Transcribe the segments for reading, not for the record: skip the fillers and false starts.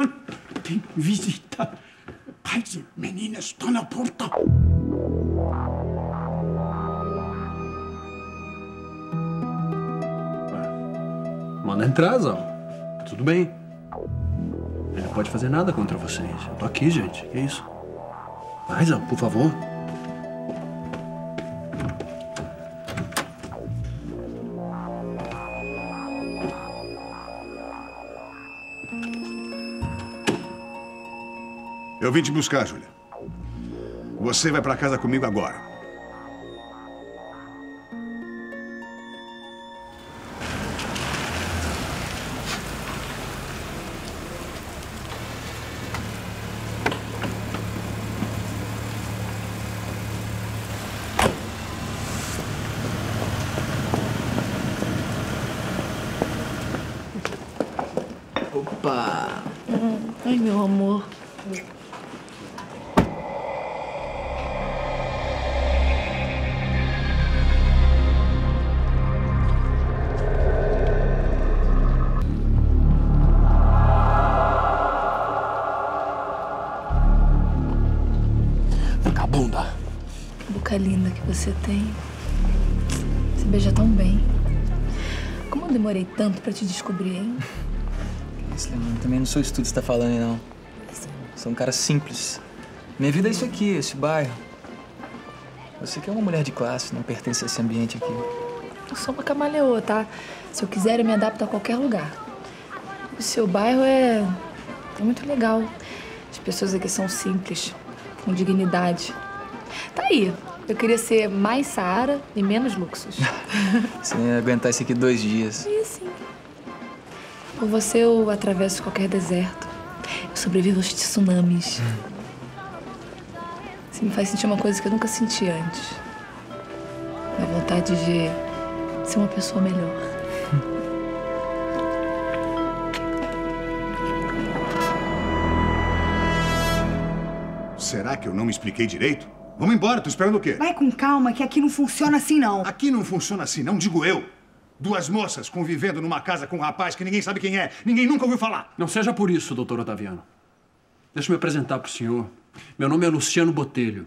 Tem visita. Pais e meninas estão na porta. Manda entrar, Zal. Tudo bem. Ele não pode fazer nada contra vocês. Eu tô aqui, gente. Que isso? Vai, Zal, por favor. Eu vim te buscar, Júlia. Você vai pra casa comigo agora. Opa! Ai, meu amor. Vagabunda. Que boca linda que você tem. Você beija tão bem. Como eu demorei tanto pra te descobrir, hein? Eu também não sou isso tudo que você tá falando, não. Sou um cara simples. Minha vida é isso aqui, esse bairro. Você que é uma mulher de classe, não pertence a esse ambiente aqui. Eu sou uma camaleoa, tá? Se eu quiser, eu me adapto a qualquer lugar. O seu bairro é muito legal. As pessoas aqui são simples, com dignidade. Tá aí. Eu queria ser mais Saara e menos luxos. Você ia aguentar isso aqui 2 dias. E sim. Por você, eu atravesso qualquer deserto. Eu sobrevivo aos tsunamis. Você me faz sentir uma coisa que eu nunca senti antes. A vontade de ser uma pessoa melhor. Será que eu não me expliquei direito? Vamos embora, tô esperando o quê? Vai com calma, que aqui não funciona assim, não. Aqui não funciona assim, não, digo eu. 2 moças convivendo numa casa com um rapaz que ninguém sabe quem é. Ninguém nunca ouviu falar. Não seja por isso, doutor Otaviano. Deixa eu me apresentar pro senhor. Meu nome é Luciano Botelho.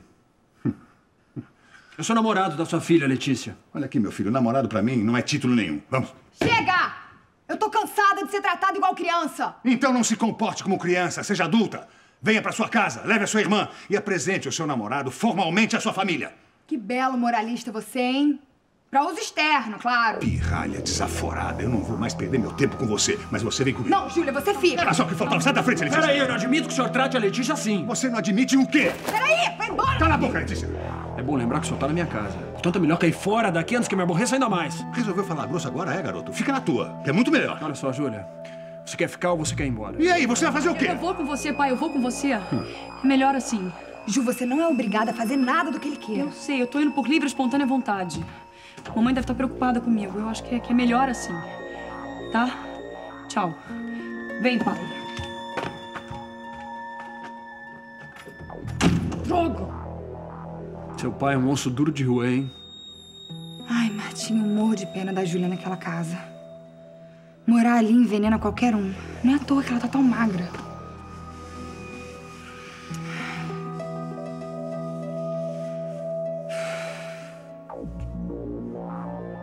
Eu sou namorado da sua filha, Letícia. Olha aqui, meu filho, namorado pra mim não é título nenhum. Vamos. Chega! Eu tô cansada de ser tratada igual criança. Então não se comporte como criança, seja adulta. Venha pra sua casa, leve a sua irmã e apresente o seu namorado formalmente à sua família. Que belo moralista você, hein? Pra uso externo, claro. Pirralha desaforada. Eu não vou mais perder meu tempo com você, mas você vem comigo. Não, Júlia, você fica. Era só o que faltava. Sai da frente, Letícia. Peraí, eu não admito que o senhor trate a Letícia assim. Você não admite o quê? Peraí, vai embora. Cala a boca, Letícia. É bom lembrar que o senhor tá na minha casa. Portanto, é melhor cair fora daqui antes que eu me aborreça ainda mais. Resolveu falar grosso agora, é, garoto? Fica na tua, que é muito melhor. Olha só, Júlia. Você quer ficar ou você quer ir embora? E aí, você vai fazer o quê? Eu vou com você, pai, eu vou com você. É melhor assim. Ju, você não é obrigada a fazer nada do que ele quer. Eu sei, eu tô indo por livre e espontânea vontade. Mamãe deve estar preocupada comigo. Eu acho que é melhor assim. Tá? Tchau. Vem, pai. Droga! Seu pai é um osso duro de rua, hein? Ai, Martinho, eu morro de pena da Júlia naquela casa. Morar ali envenena qualquer um. Não é à toa que ela tá tão magra.